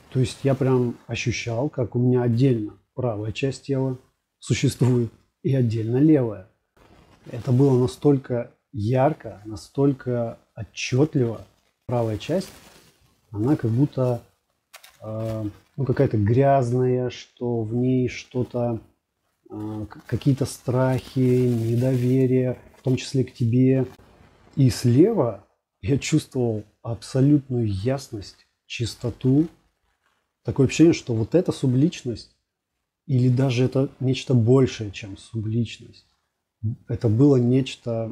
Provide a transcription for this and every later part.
То есть я прям ощущал, как у меня отдельно правая часть тела существует и отдельно левая. Это было настолько ярко, настолько отчетливо. Правая часть, она как будто какая-то грязная, что в ней что-то, какие-то страхи, недоверие, в том числе к тебе. И слева я чувствовал абсолютную ясность, чистоту. Такое ощущение, что вот эта субличность, или даже это нечто большее, чем субличность. Это было нечто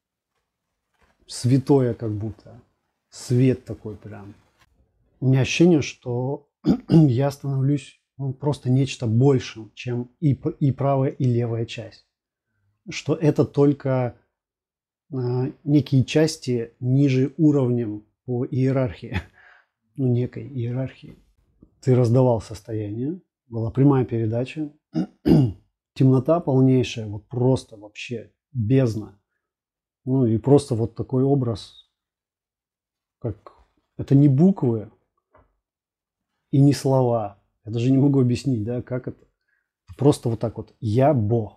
святое как будто. Свет такой прям. У меня ощущение, что я становлюсь просто нечто большим, чем и правая, и левая часть. Что это только некие части ниже уровнем по иерархии. Некой иерархии. Ты раздавал состояние, была прямая передача, темнота полнейшая, вот просто вообще бездна. И просто вот такой образ, как это не буквы и не слова. Я даже не могу объяснить, да, как это. Просто вот так вот. Я Бог.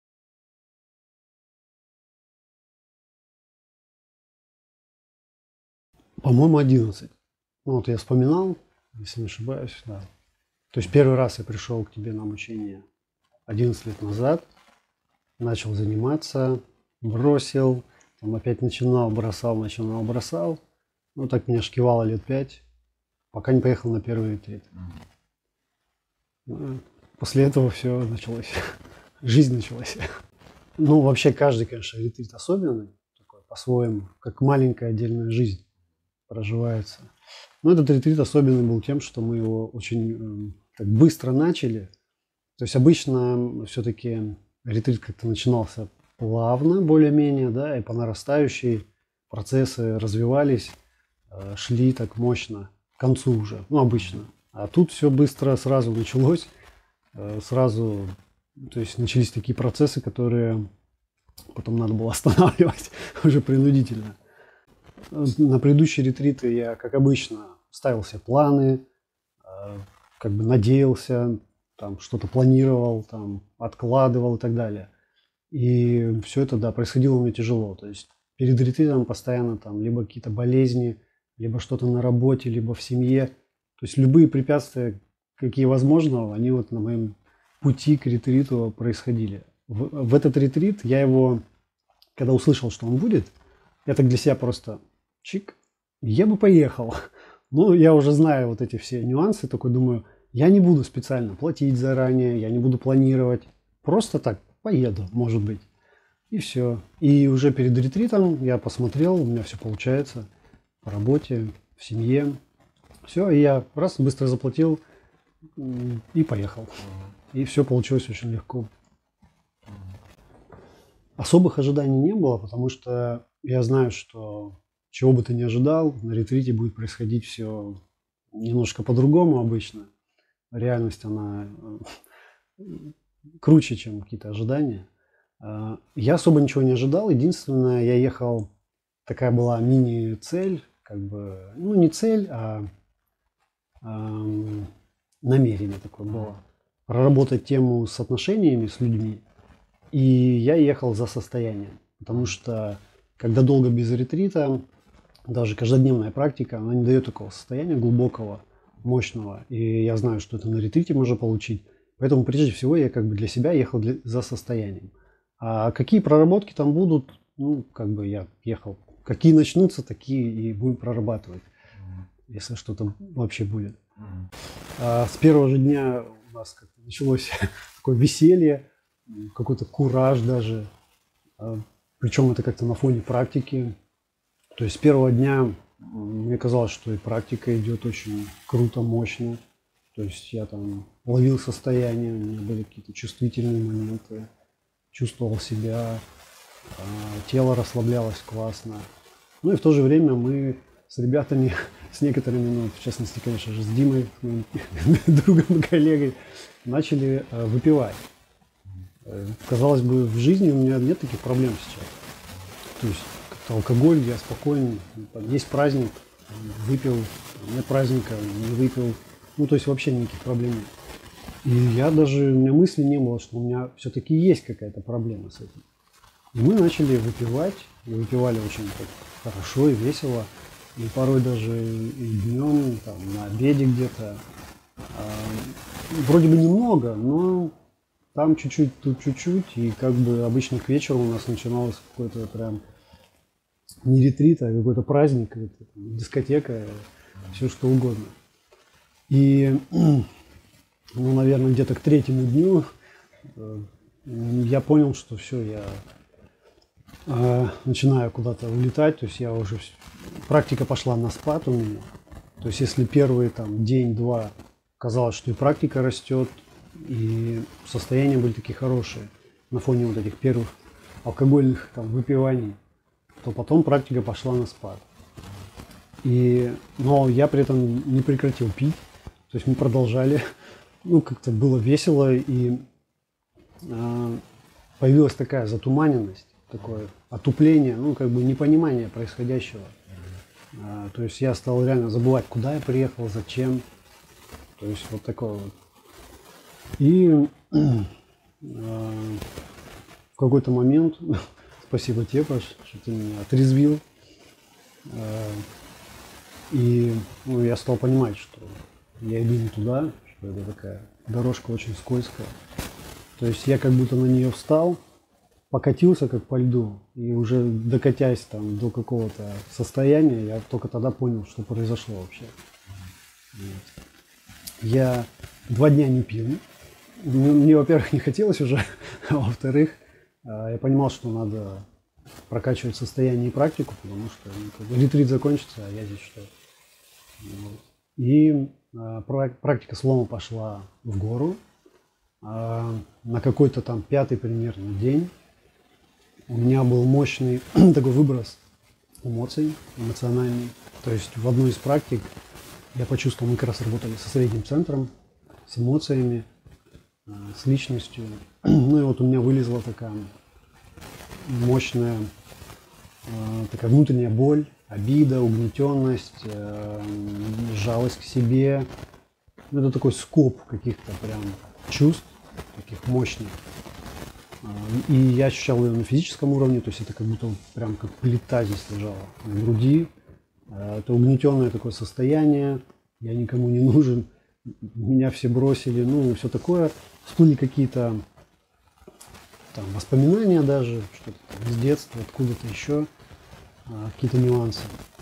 По-моему, 11. Вот я вспоминал, если не ошибаюсь, да. То есть первый раз я пришел к тебе на обучение 11 лет назад, начал заниматься, бросил, там опять начинал, бросал. Так меня шкивало лет 5, пока не поехал на первый ретрит. После этого все началось, жизнь началась. Вообще каждый, конечно, ретрит особенный, такой по-своему, как маленькая отдельная жизнь проживается. Но этот ретрит особенный был тем, что мы его очень так быстро начали. То есть обычно все-таки ретрит как-то начинался плавно, более-менее, да, и по нарастающей процессы развивались, шли так мощно к концу уже, обычно. А тут все быстро сразу началось, сразу, то есть начались такие процессы, которые потом надо было останавливать уже принудительно. На предыдущие ретриты я, как обычно, ставил себе планы, как бы надеялся, там что-то планировал, там откладывал и так далее. И все это, да, происходило у меня тяжело. То есть перед ретритом постоянно там либо какие-то болезни, либо что-то на работе, либо в семье. То есть любые препятствия, какие возможно, они вот на моем пути к ретриту происходили. В этот ретрит я его, когда услышал, что он будет, я так для себя просто чик, я бы поехал. Я уже знаю вот эти все нюансы, такой думаю, я не буду специально платить заранее, я не буду планировать. Просто так поеду, может быть. И все. И уже перед ретритом я посмотрел, у меня все получается по работе, в семье. Все, и я раз быстро заплатил и поехал. И все получилось очень легко. Особых ожиданий не было, потому что я знаю, что чего бы ты ни ожидал, на ретрите будет происходить все немножко по-другому обычно. Реальность, она круче, чем какие-то ожидания. Я особо ничего не ожидал. Единственное, я ехал, такая была мини-цель, как бы, не цель, а намерение такое было. Проработать тему с отношениями с людьми. И я ехал за состоянием. Потому что, когда долго без ретрита, даже каждодневная практика, она не дает такого состояния глубокого, мощного. И я знаю, что это на ретрите можно получить. Поэтому прежде всего я как бы для себя ехал за состоянием. А какие проработки там будут, я ехал. Какие начнутся, такие и будем прорабатывать. Если что-то вообще будет. С первого же дня у нас как-то началось такое веселье, какой-то кураж даже. Причем это как-то на фоне практики. То есть с первого дня мне казалось, что и практика идет очень круто, мощно. То есть я там ловил состояние, у меня были какие-то чувствительные моменты, чувствовал себя, тело расслаблялось классно. И в то же время мы с ребятами, с некоторыми, в частности, конечно же, с Димой, моим другом и коллегой, начали выпивать. Казалось бы, в жизни у меня нет таких проблем сейчас. То есть как-то алкоголь, я спокойный, есть праздник, выпил, нет праздника, не выпил. Ну, то есть вообще никаких проблем нет. И я даже, у меня мысли не было, что у меня все-таки есть какая-то проблема с этим. И мы начали выпивать, и выпивали очень так хорошо и весело. И порой даже и днем, там, на обеде где-то. Вроде бы немного, но там чуть-чуть, тут чуть-чуть. И как бы обычно к вечеру у нас начиналось какой-то прям не ретрит, а какой-то праздник, дискотека, все что угодно. И, ну, наверное, где-то к третьему дню я понял, что все, я начинаю куда-то улетать, то есть я уже... Практика пошла на спад у меня. То есть если первый там день-два казалось, что и практика растет, и состояния были такие хорошие на фоне вот этих первых алкогольных там выпиваний, то потом практика пошла на спад. Но я при этом не прекратил пить, то есть мы продолжали, ну как-то было весело, и появилась такая затуманенность, такое отупление, ну как бы непонимание происходящего. То есть я стал реально забывать, куда я приехал, зачем, то есть вот такое вот. И в какой-то момент, спасибо тебе, Паш, что ты меня отрезвил, и ну, я стал понимать, что я иду не туда, что это такая дорожка очень скользкая. То есть я как будто на нее встал, покатился как по льду, и уже докатясь там до какого-то состояния, я только тогда понял, что произошло вообще. Я 2 дня не пил. Мне, во-первых, не хотелось уже, а во-вторых, я понимал, что надо прокачивать состояние и практику, потому что ретрит закончится, а я здесь что. И практика слома пошла в гору. На какой-то там 5-й примерно день у меня был мощный такой выброс эмоций, эмоциональный. То есть в одной из практик я почувствовал, мы как раз работали со средним центром, с эмоциями, с личностью. Ну и вот у меня вылезла такая мощная такая внутренняя боль, обида, угнетенность, жалость к себе. Это такой скоп каких-то прям чувств, таких мощных. И я ощущал ее на физическом уровне, то есть это как будто прям как плита здесь лежала на груди. Это угнетенное такое состояние, я никому не нужен, меня все бросили, ну все такое. Всплыли какие-то там воспоминания даже, что-то там из детства, откуда-то еще, какие-то нюансы.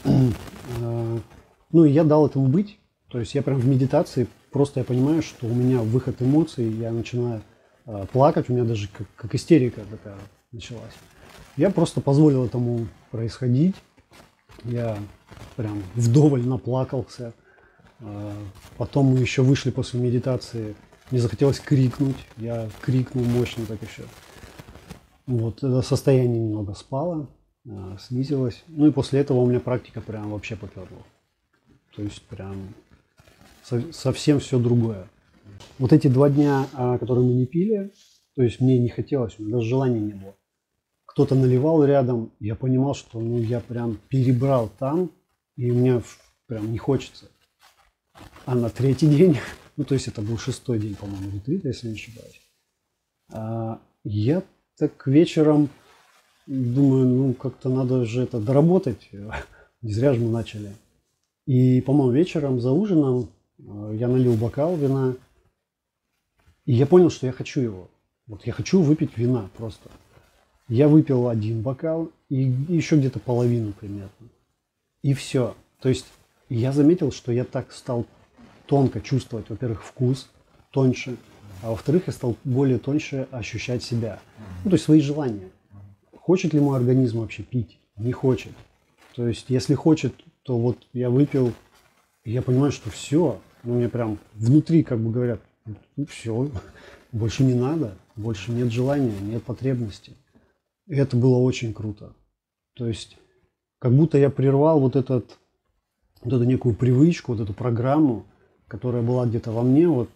Ну и я дал этому быть, то есть я прям в медитации, просто я понимаю, что у меня выход эмоций, я начинаю плакать, у меня даже как истерика такая началась. Я просто позволил этому происходить, я прям вдоволь наплакался. Потом мы еще вышли после медитации, мне захотелось крикнуть, я крикнул мощно так еще. Вот, это состояние немного спало, снизилось. Ну и после этого у меня практика прям вообще поперла. То есть прям совсем все другое. Вот эти 2 дня, которые мы не пили, то есть мне не хотелось, у меня даже желания не было. Кто-то наливал рядом, я понимал, что ну, я прям перебрал там, и мне прям не хочется. А на 3-й день, ну то есть это был 6-й день, по-моему, ретрита, если не ошибаюсь, я так вечером думаю, ну как-то надо же это доработать, не зря же мы начали. И, по-моему, вечером за ужином я налил бокал вина, и я понял, что я хочу его. Вот я хочу выпить вина просто. Я выпил 1 бокал и еще где-то половину примерно. И все. То есть я заметил, что я так стал тонко чувствовать, во-первых, вкус тоньше, а во-вторых, я стал более тоньше ощущать себя. Ну, то есть свои желания. Хочет ли мой организм вообще пить? Не хочет. То есть если хочет, то вот я выпил, и я понимаю, что все. Ну, мне прям внутри как бы говорят, ну все, больше не надо, больше нет желания, нет потребности. И это было очень круто. То есть как будто я прервал вот эту некую привычку, вот эту программу, которая была где-то во мне. Вот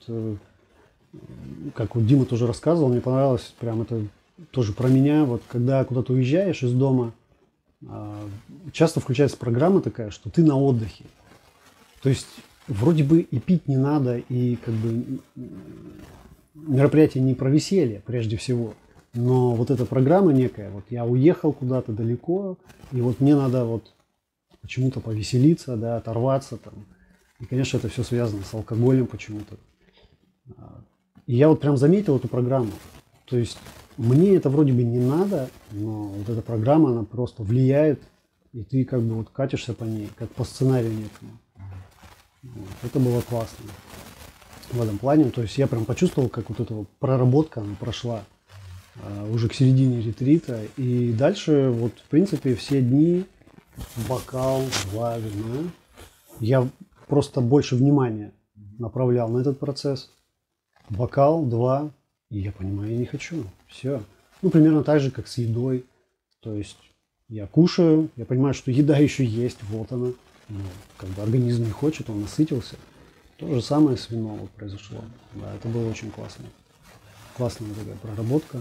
как вот Дима тоже рассказывал, мне понравилось прям это тоже про меня. Вот когда куда-то уезжаешь из дома, часто включается программа такая, что ты на отдыхе. То есть вроде бы и пить не надо, и как бы мероприятие не про веселье прежде всего, но вот эта программа некая, вот я уехал куда-то далеко, и вот мне надо вот почему-то повеселиться, да, оторваться там. И, конечно, это все связано с алкоголем почему-то. И я вот прям заметил эту программу. То есть мне это вроде бы не надо, но вот эта программа, она просто влияет, и ты как бы вот катишься по ней, как по сценарию некому. Вот. Это было классно в этом плане. То есть я прям почувствовал, как вот эта вот проработка она прошла уже к середине ретрита. И дальше вот в принципе все дни бокал, 2 вина. Я просто больше внимания направлял на этот процесс. Бокал, 2, и я понимаю, я не хочу. Все. Ну, примерно так же, как с едой. То есть я кушаю, я понимаю, что еда еще есть, вот она. Ну, как бы организм не хочет, он насытился. То же самое с вином вот произошло. Да, это было очень классно. Классная такая проработка.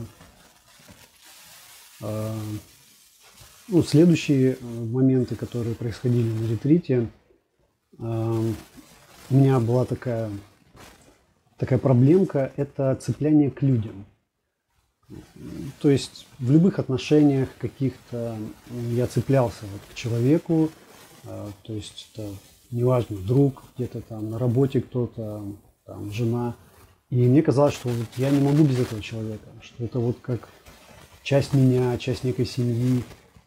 Ну, следующие моменты, которые происходили на ретрите, у меня была такая проблемка – это цепляние к людям. То есть в любых отношениях каких-то я цеплялся вот к человеку, то есть это неважно, друг где-то там, на работе кто-то, там, жена. И мне казалось, что вот я не могу без этого человека, что это вот как часть меня, часть некой семьи.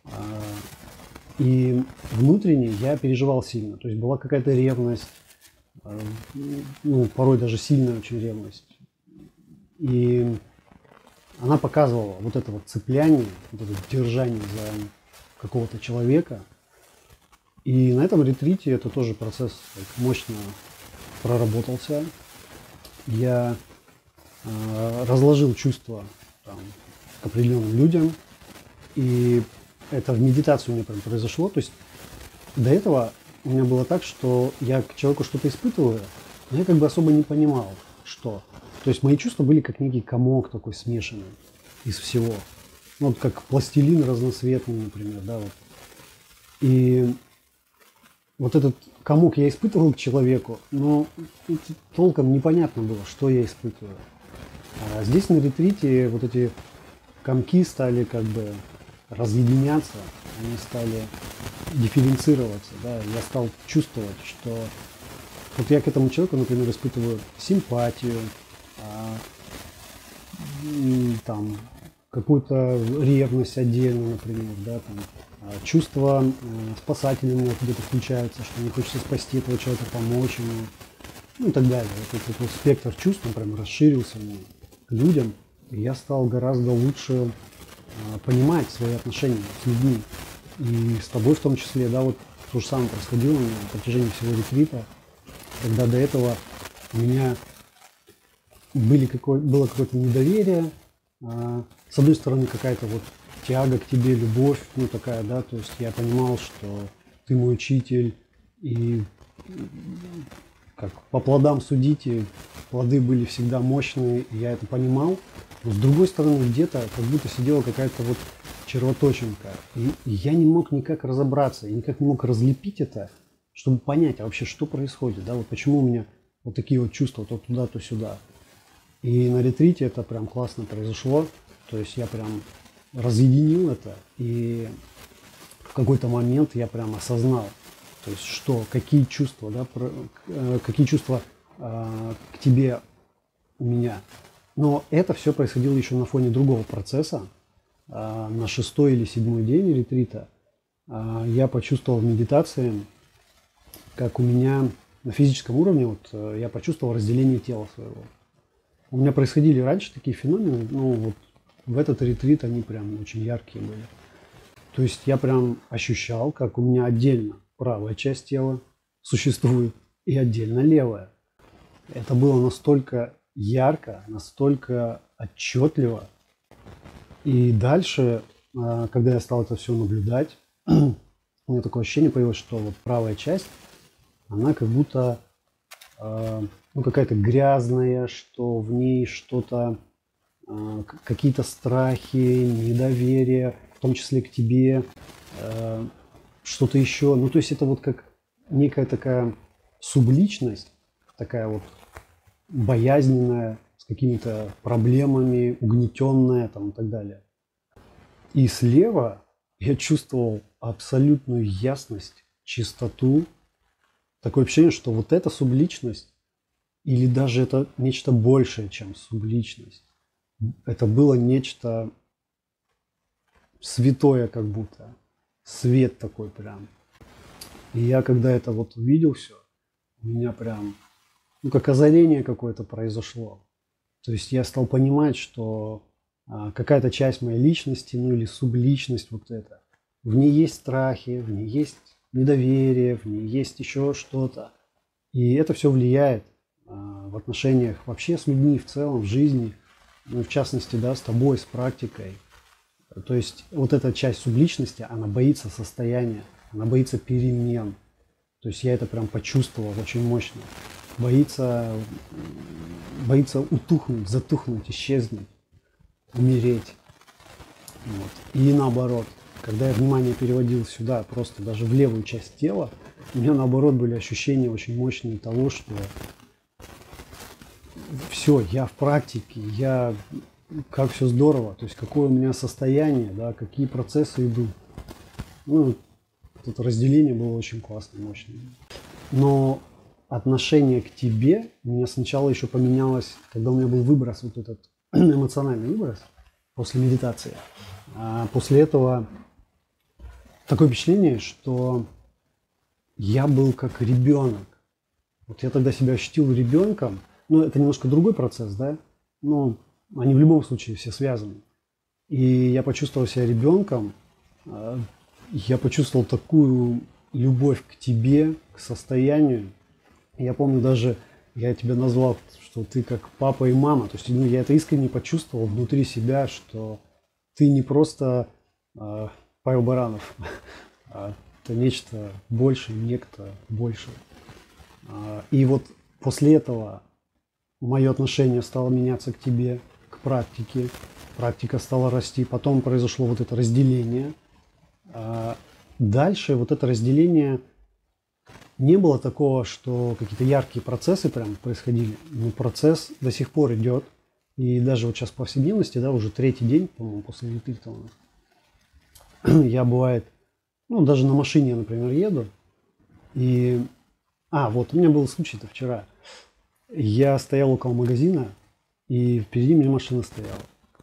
И внутренне я переживал сильно, то есть была какая-то ревность, ну, порой даже сильная очень ревность. И она показывала вот это вот цепляние, вот это держание за какого-то человека. И на этом ретрите это тоже процесс так мощно проработался. Я разложил чувства там, к определенным людям. И это в медитации у меня прям произошло. То есть до этого у меня было так, что я к человеку что-то испытываю, но я как бы особо не понимал, что. То есть мои чувства были как некий комок такой смешанный из всего. Ну, вот как пластилин разноцветный, например, да, вот. И вот этот комок я испытывал к человеку, но толком непонятно было, что я испытываю. А здесь на ретрите вот эти комки стали как бы разъединяться, они стали дифференцироваться, да, я стал чувствовать, что вот я к этому человеку, например, испытываю симпатию, там, какую-то ревность отдельно, например, да, там, чувство спасателя у меня где-то включается, что мне хочется спасти этого человека, помочь ему, ну и так далее. Вот этот вот спектр чувств, он прям расширился мне к людям, и я стал гораздо лучше понимать свои отношения с людьми. И с тобой в том числе, да, вот то же самое происходило у меня на протяжении всего ретрита, когда до этого у меня было какое-то недоверие, с одной стороны какая-то вот тяга к тебе, любовь, ну такая, да, то есть я понимал, что ты мой учитель, и как по плодам судите, плоды были всегда мощные, и я это понимал, но с другой стороны где-то как будто сидела какая-то вот червоточинка, и я не мог никак разобраться, я никак не мог разлепить это, чтобы понять, а вообще что происходит, да, вот почему у меня вот такие вот чувства то туда, то сюда. И на ретрите это прям классно произошло, то есть я прям разъединил это, и в какой-то момент я прям осознал, то есть что, какие чувства, да, какие чувства к тебе у меня. Но это все происходило еще на фоне другого процесса. На 6-й или 7-й день ретрита я почувствовал в медитации, как у меня на физическом уровне, вот я почувствовал разделение тела своего. У меня происходили раньше такие феномены, но вот в этот ретрит они прям очень яркие были. То есть я прям ощущал, как у меня отдельно правая часть тела существует и отдельно левая. Это было настолько ярко, настолько отчетливо. И дальше, когда я стал это все наблюдать, у меня такое ощущение появилось, что вот правая часть, она как будто ну, какая-то грязная, что в ней что-то, какие-то страхи, недоверие, в том числе к тебе, что-то еще. Ну, то есть это вот как некая такая субличность, такая вот боязненная, с какими-то проблемами, угнетенная там и так далее. И слева я чувствовал абсолютную ясность, чистоту. Такое ощущение, что вот эта субличность, или даже это нечто большее, чем субличность. Это было нечто святое как будто. Свет такой прям. И я когда это вот увидел все, у меня прям, ну, как озарение какое-то произошло. То есть я стал понимать, что какая-то часть моей личности, ну или субличность вот эта, в ней есть страхи, в ней есть недоверие, в ней есть еще что-то. И это все влияет в отношениях вообще с людьми в целом, в жизни, ну, в частности, да, с тобой, с практикой. То есть вот эта часть субличности, она боится состояния, она боится перемен. То есть я это прям почувствовал очень мощно. Боится утухнуть, затухнуть, исчезнуть, умереть. Вот. И наоборот, когда я внимание переводил сюда, просто даже в левую часть тела, у меня наоборот были ощущения очень мощные того, что все, я в практике, как все здорово, то есть какое у меня состояние, да, какие процессы идут. Ну, это разделение было очень классное, мощное. Но отношение к тебе у меня сначала еще поменялось, когда у меня был выброс, вот этот эмоциональный выброс после медитации. А после этого такое впечатление, что я был как ребенок. Вот я тогда себя ощутил ребенком. Ну, это немножко другой процесс, да? Но они в любом случае все связаны. И я почувствовал себя ребенком. Я почувствовал такую любовь к тебе, к состоянию. Я помню даже, я тебя назвал, что ты как папа и мама. То есть, ну, я это искренне почувствовал внутри себя, что ты не просто Павел Баранов, а это нечто большее, некто больше. И вот после этого мое отношение стало меняться к тебе, к практике. Практика стала расти. Потом произошло вот это разделение. Дальше вот это разделение не было такого, что какие-то яркие процессы прям происходили. Но процесс до сих пор идет. И даже вот сейчас в повседневности, да, уже третий день, по-моему, после ретрита у нас. Я бывает, ну, даже на машине, например, еду. И, вот у меня был случай-то вчера. Я стоял около магазина, и впереди меня машина стояла.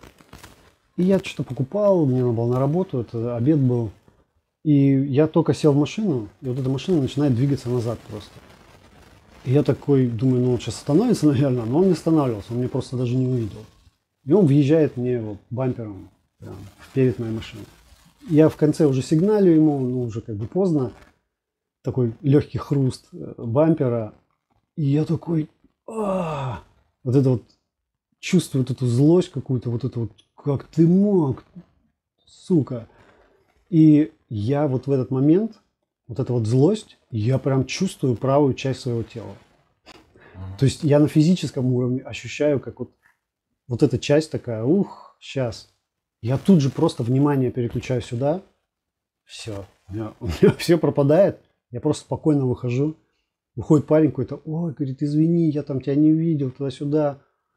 И я что-то покупал, мне надо было на работу, это обед был. И я только сел в машину, и вот эта машина начинает двигаться назад просто. И я такой думаю, ну он сейчас остановится, наверное, но он не останавливался, он меня просто даже не увидел. И он въезжает мне вот бампером прям вперед моей машины. Я в конце уже сигналю ему, ну уже как бы поздно, такой легкий хруст бампера. И я такой, вот это вот, чувствую вот эту злость какую-то, вот это вот, как ты мог, сука. И я вот в этот момент, вот эта вот злость, я прям чувствую правую часть своего тела. То есть я на физическом уровне ощущаю, как вот эта часть такая, сейчас. Я тут же просто внимание переключаю сюда, все, у меня все пропадает, я просто спокойно выхожу. Выходит парень какой-то, ой, говорит, извини, я там тебя не увидел, туда-сюда.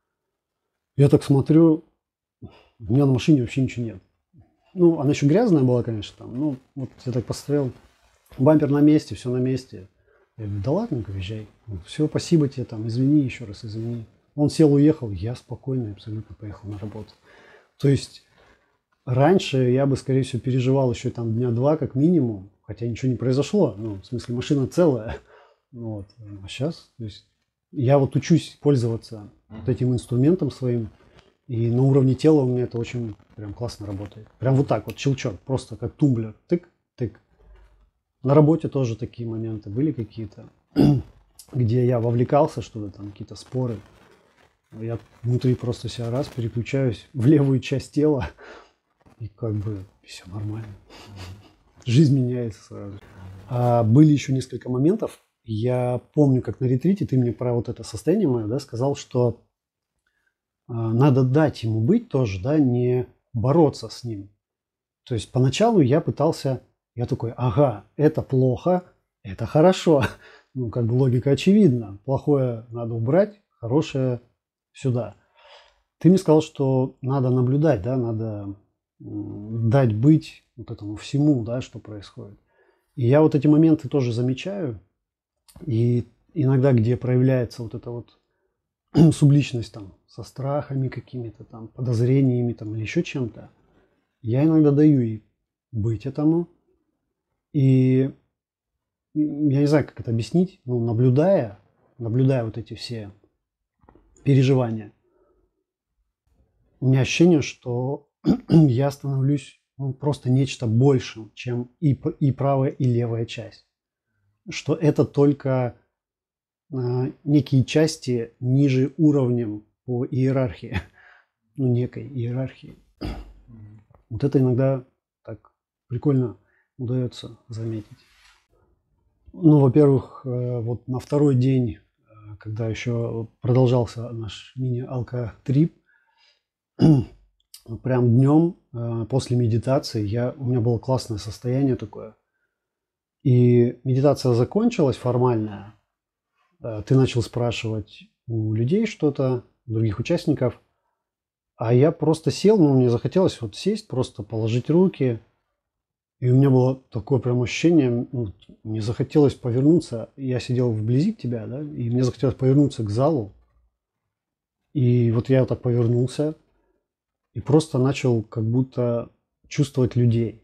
Я так смотрю, у меня на машине вообще ничего нет. Ну, она еще грязная была, конечно, там. Ну, вот я так посмотрел, бампер на месте, все на месте. Я говорю, да ладненько, въезжай. Все, спасибо тебе, там, извини, еще раз извини. Он сел, уехал, я спокойно абсолютно поехал на работу. То есть раньше я бы, скорее всего, переживал еще там дня два как минимум, хотя ничего не произошло. Ну, в смысле, машина целая. Вот. А сейчас, то есть, я вот учусь пользоваться вот этим инструментом своим, и на уровне тела у меня это очень прям классно работает. Прям вот так вот, щелчок, просто как тумблер, тык-тык. На работе тоже такие моменты были какие-то, где я вовлекался, что-то там, какие-то споры. Я внутри просто себя раз переключаюсь в левую часть тела, и как бы все нормально. Жизнь меняется сразу. А были еще несколько моментов. Я помню, как на ретрите ты мне про вот это состояние мое, да, сказал, что надо дать ему быть тоже, да, не бороться с ним. То есть поначалу я пытался, я такой, ага, это плохо, Это хорошо. Ну, как бы логика очевидна. Плохое надо убрать, хорошее сюда. Ты мне сказал, что надо наблюдать, да, надо дать быть вот этому всему, да, что происходит. И я вот эти моменты тоже замечаю. И иногда, где проявляется вот эта вот субличность там со страхами какими-то там, подозрениями там или еще чем-то, я иногда даю ей быть этому. И я не знаю, как это объяснить, но наблюдая вот эти все переживания, у меня ощущение, что я становлюсь просто нечто большим, чем и правая, и левая часть. Что это только некие части ниже уровнем по иерархии, ну, некой иерархии. Вот это иногда так прикольно удается заметить. Ну, во-первых, вот на второй день, когда еще продолжался наш мини-алкотрип, прям днем после медитации у меня было классное состояние такое. И медитация закончилась формальная. Ты начал спрашивать у людей что-то, у других участников. А я просто сел, мне захотелось вот сесть, просто положить руки. И у меня было такое прям ощущение, мне захотелось повернуться. Я сидел вблизи тебя, да, и мне захотелось повернуться к залу. И вот я вот так повернулся и просто начал как будто чувствовать людей.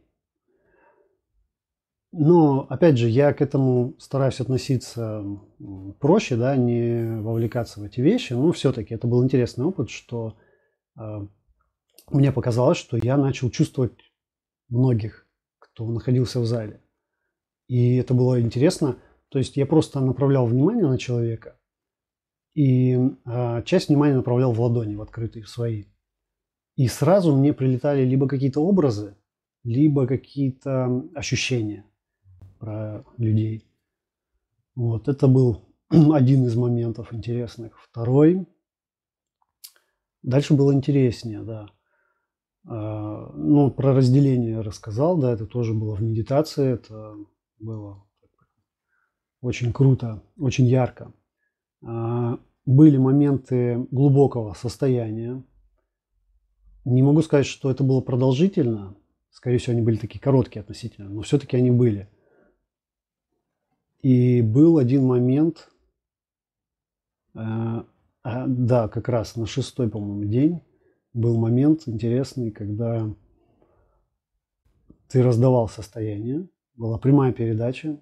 Но, опять же, я к этому стараюсь относиться проще, да, не вовлекаться в эти вещи. Но все-таки это был интересный опыт, что мне показалось, что я начал чувствовать многих, кто находился в зале. И это было интересно. То есть я просто направлял внимание на человека, и часть внимания направлял в ладони, в открытые, в свои. И сразу мне прилетали либо какие-то образы, либо какие-то ощущения про людей. Вот, это был один из моментов интересных. Второй. Дальше было интереснее, да. Ну, про разделение рассказал, да, это тоже было в медитации, это было очень круто, очень ярко. Были моменты глубокого состояния. Не могу сказать, что это было продолжительно. Скорее всего, они были такие короткие относительно, но все-таки они были. И был один момент, да, как раз на 6-й, по-моему, день был момент интересный, когда ты раздавал состояние, была прямая передача,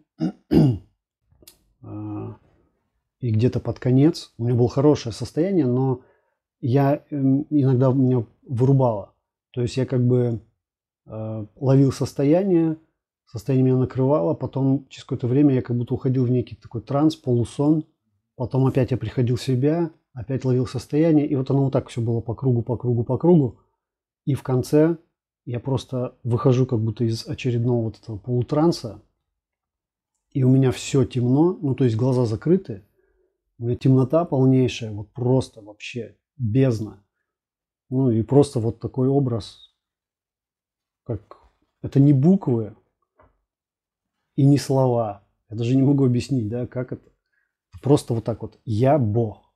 и где-то под конец у меня было хорошее состояние, но я иногда меня вырубало. То есть я как бы ловил состояние меня накрывало, потом через какое-то время я как будто уходил в некий такой транс, полусон, потом опять я приходил в себя, опять ловил состояние, и вот оно вот так все было по кругу, по кругу, по кругу, и в конце я просто выхожу как будто из очередного вот этого полутранса, и у меня все темно, ну то есть глаза закрыты, у меня темнота полнейшая, вот просто вообще бездна. Ну и просто вот такой образ, как это не буквы и не слова. Я даже не могу объяснить, да, как это. Просто вот так вот. Я Бог.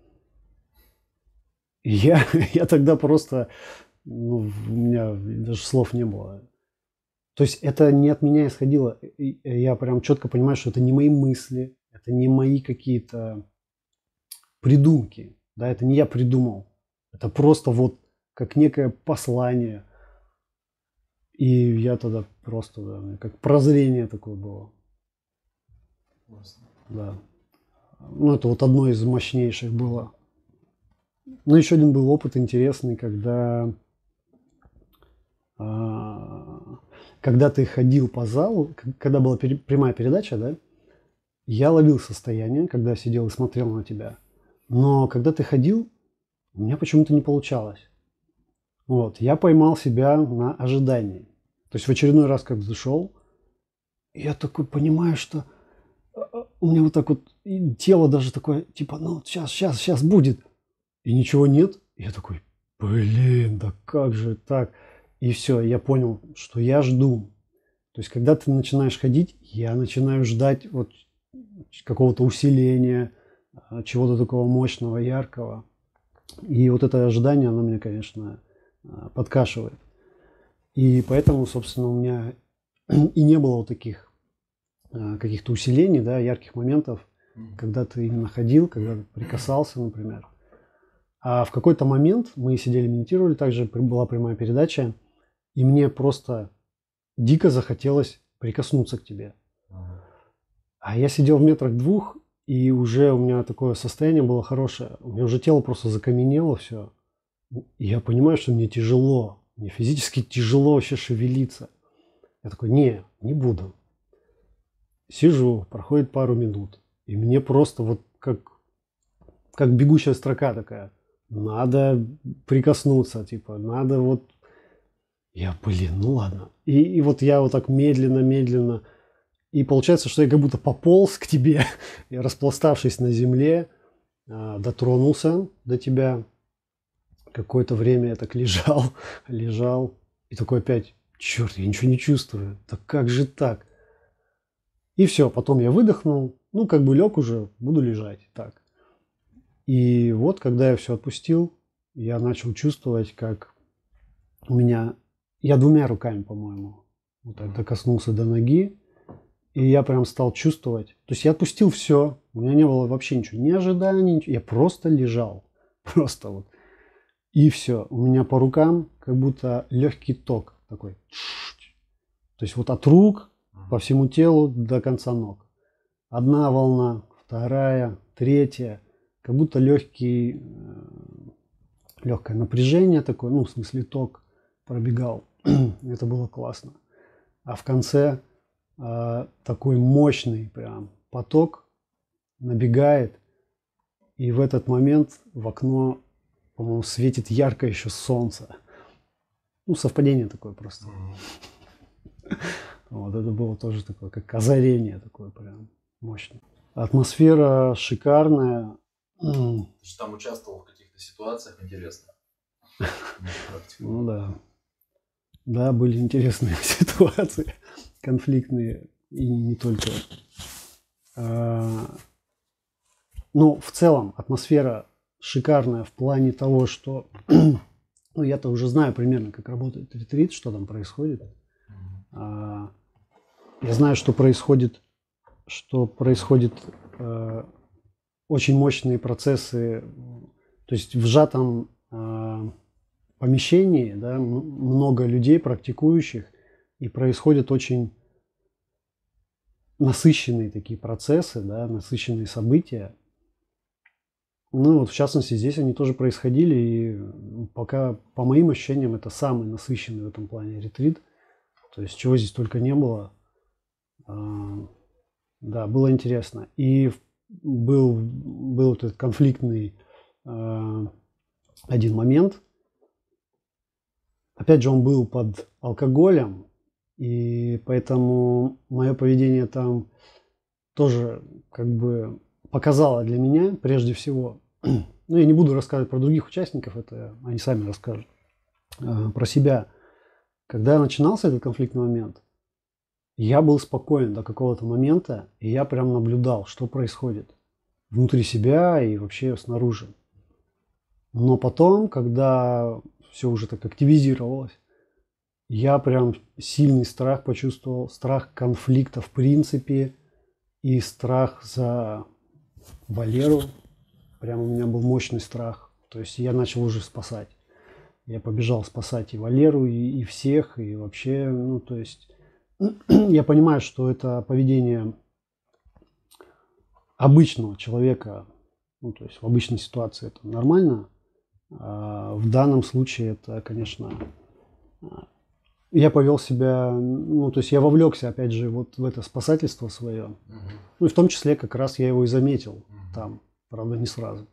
И я тогда просто, у меня даже слов не было. То есть это не от меня исходило. Я прям четко понимаю, что это не мои мысли, это не мои какие-то придумки. Да, это не я придумал. Это просто вот как некое послание. И я тогда просто, да, как прозрение такое было. Да. Ну, это вот одно из мощнейших было. Ну, еще один был опыт интересный, когда ты ходил по залу, когда была прямая передача, да, я ловил состояние, когда сидел и смотрел на тебя. Но когда ты ходил, у меня почему-то не получалось. Вот, я поймал себя на ожидании. То есть в очередной раз, как зашел, я такой понимаю, что у меня вот так вот и тело даже такое, типа, ну, сейчас будет. И ничего нет. Я такой, блин, да как же так? И все, я понял, что я жду. То есть, когда ты начинаешь ходить, я начинаю ждать вот какого-то усиления, чего-то такого мощного, яркого. И вот это ожидание, оно меня, конечно, подкашивает. И поэтому, собственно, у меня и не было вот таких каких-то усилений, да, ярких моментов, когда ты именно ходил, когда ты прикасался, например. А в какой-то момент мы сидели, медитировали, также была прямая передача, и мне просто дико захотелось прикоснуться к тебе. А я сидел в метрах двух, и уже у меня такое состояние было хорошее. У меня уже тело просто закаменело все. И я понимаю, что мне тяжело. Мне физически тяжело вообще шевелиться. Я такой, не буду. Сижу, проходит пару минут. И мне просто вот как бегущая строка такая. Надо прикоснуться, типа, надо вот... Я, ну ладно. И вот я вот так медленно. И получается, что я как будто пополз к тебе. Я, распластавшись на земле, дотронулся до тебя. Какое-то время я так лежал. И такой опять, черт, я ничего не чувствую. Да как же так? И все, потом я выдохнул. Ну, как бы лег уже, буду лежать. Так. И вот, когда я все отпустил, я начал чувствовать, как у меня... Я двумя руками, по-моему, вот так докоснулся до ноги. И я прям стал чувствовать. То есть я отпустил все. У меня не было вообще ничего. Ни ожиданий, ничего. Я просто лежал. Просто вот. И все. У меня по рукам как будто легкий ток такой. То есть вот от рук по всему телу до конца ног. Одна волна, вторая, третья. Как будто легкое напряжение такое, ну, в смысле ток пробегал. Это было классно. А в конце такой мощный прям поток набегает. И в этот момент в окно, по-моему, светит ярко еще солнце. Ну, совпадение такое просто. Вот это было тоже такое, как озарение такое прям мощное. Атмосфера шикарная. Ты же там участвовал в каких-то ситуациях интересных. Ну да. Да, были интересные ситуации, конфликтные и не только. Ну, в целом атмосфера шикарная в плане того, что ну, я-то уже знаю примерно, как работает ретрит, что там происходит. Я знаю, что происходит очень мощные процессы, то есть в сжатом помещении, да, много людей практикующих, и происходят очень насыщенные такие процессы, да, насыщенные события. Ну вот в частности здесь они тоже происходили, и пока, по моим ощущениям, это самый насыщенный в этом плане ретрит. То есть чего здесь только не было. Да, было интересно. И был этот конфликтный один момент. Опять же, он был под алкоголем, и поэтому мое поведение там тоже как бы показало для меня, прежде всего, ну, я не буду рассказывать про других участников, это они сами расскажут, про себя. Когда начинался этот конфликтный момент, я был спокоен до какого-то момента, и я прям наблюдал, что происходит внутри себя и вообще снаружи. Но потом, когда все уже так активизировалось, я прям сильный страх почувствовал, страх конфликта в принципе, и страх за Валеру. Прям у меня был мощный страх. То есть я начал уже спасать. Я побежал спасать и Валеру, и всех, и вообще, ну, то есть я понимаю, что это поведение обычного человека, ну, то есть в обычной ситуации это нормально. А в данном случае это, конечно, я повел себя, ну, то есть я вовлекся, опять же, вот в это спасательство свое. Ну, и в том числе как раз я его и заметил там, правда, не сразу.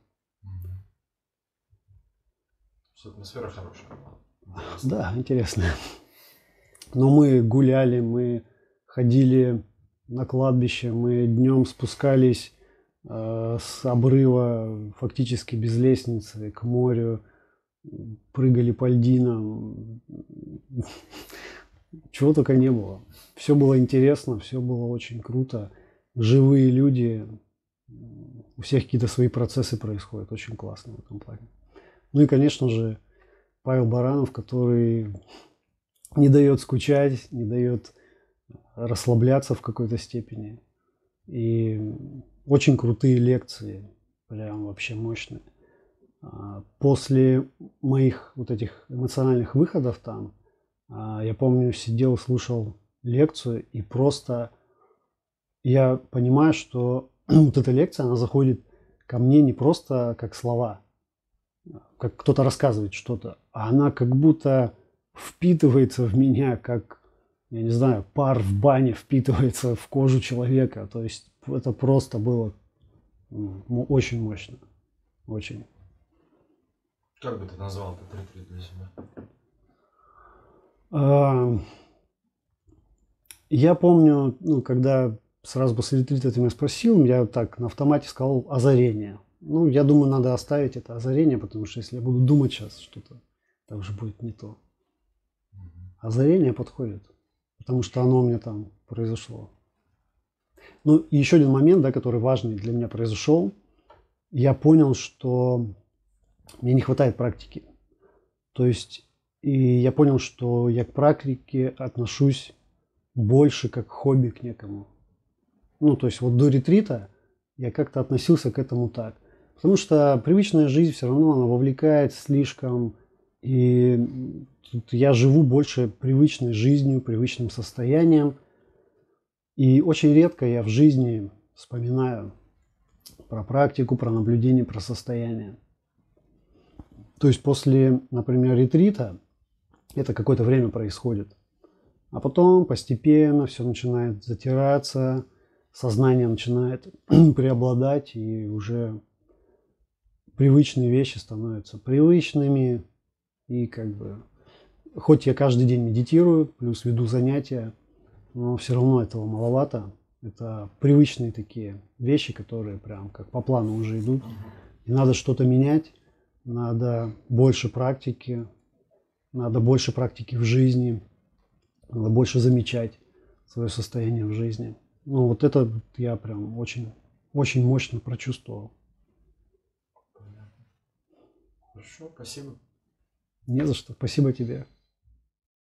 Атмосфера хорошая. Да, интересно. Но мы гуляли, мы ходили на кладбище, мы днем спускались с обрыва фактически без лестницы к морю, прыгали по льдинам. чего только не было. Все было интересно, все было очень круто. Живые люди, у всех какие-то свои процессы происходят, очень классно в этом плане. Ну и, конечно же, Павел Баранов, который не дает скучать, не дает расслабляться в какой-то степени. И очень крутые лекции, прям вообще мощные. После моих вот этих эмоциональных выходов там, я помню, сидел, слушал лекцию, и просто я понимаю, что вот эта лекция, она заходит ко мне не просто как слова, как кто-то рассказывает что-то, а она как будто впитывается в меня, как, я не знаю, пар в бане впитывается в кожу человека. То есть это просто было очень мощно. Очень. Как бы ты назвал этот ретрит для себя? Я помню, ну, когда сразу после ретрита ты меня спросил, я так на автомате сказал озарение. Ну, я думаю, надо оставить это озарение, потому что если я буду думать сейчас что-то, это уже будет не то. Озарение подходит, потому что оно у меня там произошло. Ну, и еще один момент, да, который важный для меня произошел. Я понял, что мне не хватает практики. То есть, и я понял, что я к практике отношусь больше как хобби к некому. Ну, то есть вот до ретрита я как-то относился к этому так. Потому что привычная жизнь все равно она вовлекает слишком. И тут я живу больше привычной жизнью, привычным состоянием. И очень редко я в жизни вспоминаю про практику, про наблюдение, про состояние. То есть после, например, ретрита это какое-то время происходит. А потом постепенно все начинает затираться, сознание начинает преобладать, и уже привычные вещи становятся привычными. И как бы, хоть я каждый день медитирую, плюс веду занятия, но все равно этого маловато. Это привычные такие вещи, которые прям как по плану уже идут. И надо что-то менять, надо больше практики в жизни, надо больше замечать свое состояние в жизни. Ну вот это я прям очень, очень мощно прочувствовал. Хорошо, спасибо. Не за что. Спасибо тебе.